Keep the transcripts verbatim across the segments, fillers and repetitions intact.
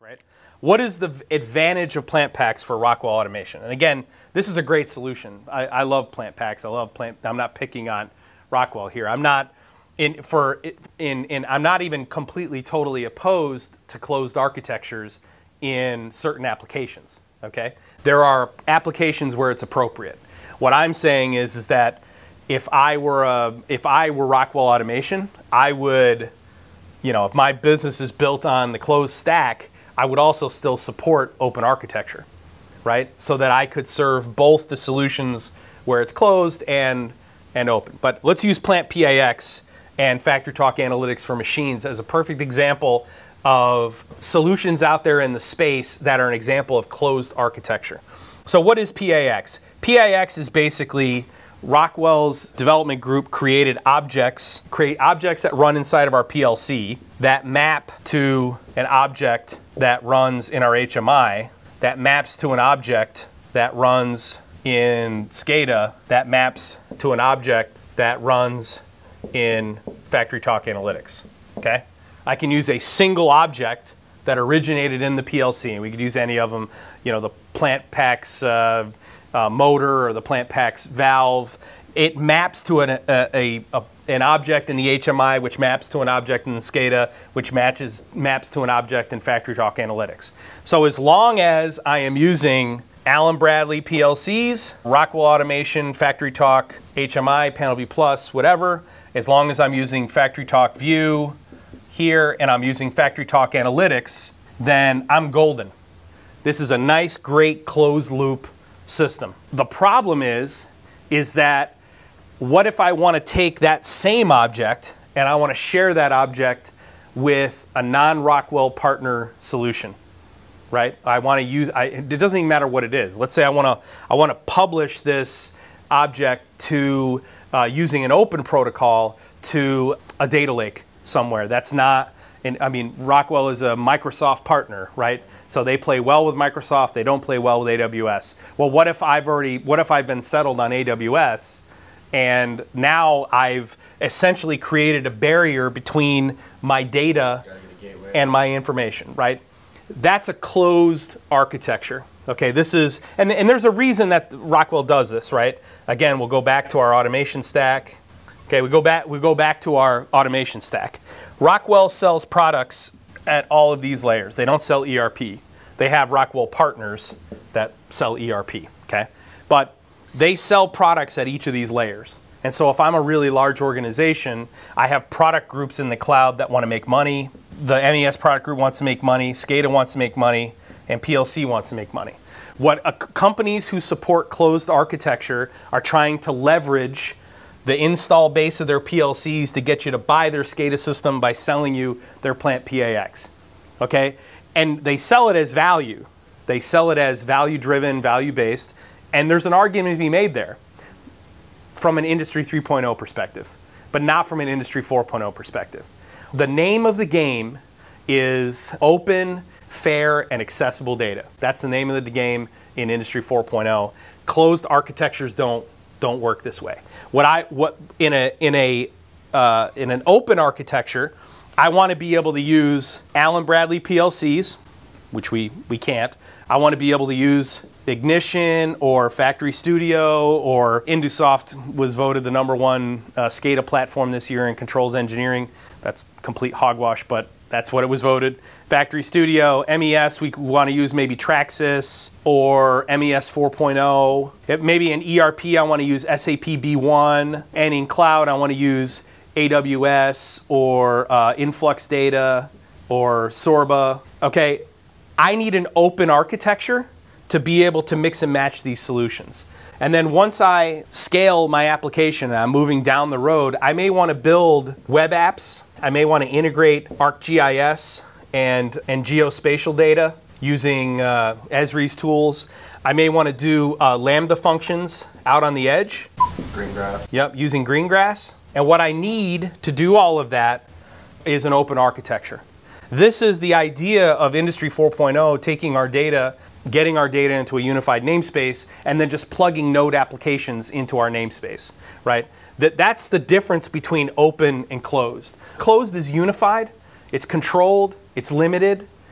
Right? What is the advantage of plant packs for Rockwell Automation? And again, this is a great solution. I, I love plant packs. I love plant. I'm not picking on Rockwell here. I'm not in for in in. I'm not even completely totally opposed to closed architectures in certain applications. Okay, there are applications where it's appropriate. What I'm saying is is that if I were a if I were Rockwell Automation, I would, you know, if my business is built on the closed stack, I would also still support open architecture, right? So that I could serve both the solutions where it's closed and, and open. But let's use Plant P A X and FactoryTalk Analytics for Machines as a perfect example of solutions out there in the space that are an example of closed architecture. So what is P A X? P A X is basically Rockwell's development group created objects, create objects that run inside of our P L C that map to an object that runs in our H M I, that maps to an object that runs in SCADA, that maps to an object that runs in FactoryTalk Analytics, okay? I can use a single object that originated in the P L C, and we could use any of them, you know, the plant packs uh, uh, motor or the plant packs valve. It maps to an, a, a, a, an object in the H M I, which maps to an object in the SCADA, which matches, maps to an object in FactoryTalk Analytics. So as long as I am using Allen Bradley P L Cs, Rockwell Automation, FactoryTalk, H M I, Panel V Plus, whatever, as long as I'm using FactoryTalk View here and I'm using FactoryTalk Analytics, then I'm golden. This is a nice, great closed loop system. The problem is, is that what if I want to take that same object and I want to share that object with a non-Rockwell partner solution, right? I want to use, I, it doesn't even matter what it is. Let's say I want to, I want to publish this object to, uh, using an open protocol to a data lake somewhere. That's not, and I mean, Rockwell is a Microsoft partner, right? So they play well with Microsoft, they don't play well with A W S. Well, what if I've already, what if I've been settled on A W S and now I've essentially created a barrier between my data and my information, right? That's a closed architecture. Okay, this is, and, and there's a reason that Rockwell does this, right? Again, we'll go back to our automation stack. Okay, we go back, we go back to our automation stack. Rockwell sells products at all of these layers. They don't sell E R P. They have Rockwell partners that sell E R P, okay? But they sell products at each of these layers. And so if I'm a really large organization, I have product groups in the cloud that want to make money. The M E S product group wants to make money, SCADA wants to make money, and P L C wants to make money. What uh, companies who support closed architecture are trying to leverage the install base of their P L Cs to get you to buy their SCADA system by selling you their Plant P A X, okay? And they sell it as value. They sell it as value-driven, value-based, and there's an argument to be made there from an Industry three point oh perspective, but not from an Industry four point oh perspective. The name of the game is open, fair, and accessible data. That's the name of the game in Industry four point oh. Closed architectures don't don't work this way. What I what in a in a uh, in an open architecture, I want to be able to use Allen Bradley P L Cs, which we we can't. I want to be able to use Ignition or Factory Studio, or Indusoft was voted the number one uh, SCADA platform this year in controls engineering. That's complete hogwash, but that's what it was voted. Factory Studio, M E S, we want to use maybe Traxxas or M E S four point oh. Maybe in E R P, I want to use S A P B one. And in cloud, I want to use A W S or uh, Influx Data or Sorba. Okay, I need an open architecture to be able to mix and match these solutions. And then once I scale my application and I'm moving down the road, I may want to build web apps. I may want to integrate ArcGIS and, and geospatial data using uh, Esri's tools. I may want to do uh, Lambda functions out on the edge. Greengrass. Yep, using Greengrass. And what I need to do all of that is an open architecture. This is the idea of Industry four point oh, taking our data, getting our data into a unified namespace, and then just plugging node applications into our namespace, right? That, that's the difference between open and closed. Closed is unified, it's controlled, it's limited.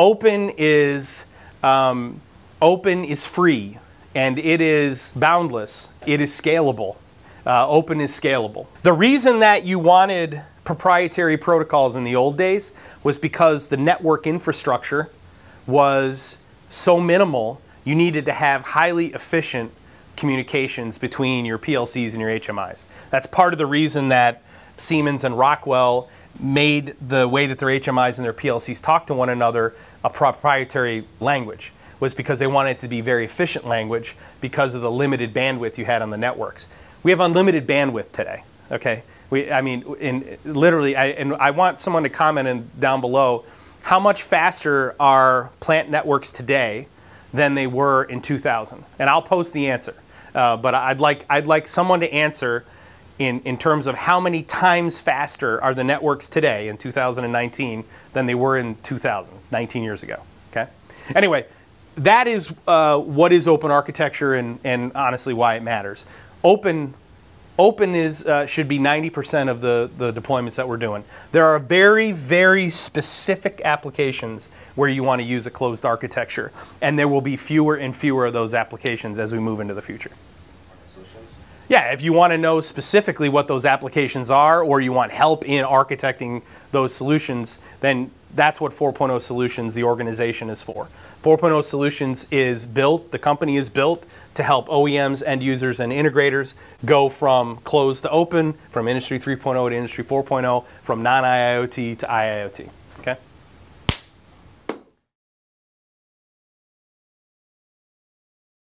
Open is, um, open is free, and it is boundless. It is scalable. Uh, open is scalable. The reason that you wanted proprietary protocols in the old days was because the network infrastructure was so minimal, you needed to have highly efficient communications between your P L Cs and your H M Is. That's part of the reason that Siemens and Rockwell made the way that their H M Is and their P L Cs talk to one another a proprietary language, was because they wanted it to be very efficient language because of the limited bandwidth you had on the networks. We have unlimited bandwidth today, okay? We, I mean, in, literally, I, and I want someone to comment in, down below, how much faster are plant networks today than they were in two thousand? And I'll post the answer. Uh, but I'd like, I'd like someone to answer in, in terms of how many times faster are the networks today in two thousand nineteen than they were in two thousand, nineteen years ago, okay? Anyway, that is uh, what is open architecture and, and honestly why it matters. Open Open is, uh, should be ninety percent of the, the deployments that we're doing. There are very, very specific applications where you want to use a closed architecture, and there will be fewer and fewer of those applications as we move into the future. Solutions? Yeah, if you want to know specifically what those applications are, or you want help in architecting those solutions, then that's what four point oh Solutions, the organization, is for. four point oh Solutions is built, the company is built to help O E Ms, end users, and integrators go from closed to open, from Industry three point oh to Industry four point oh, from non I I o T to I I o T.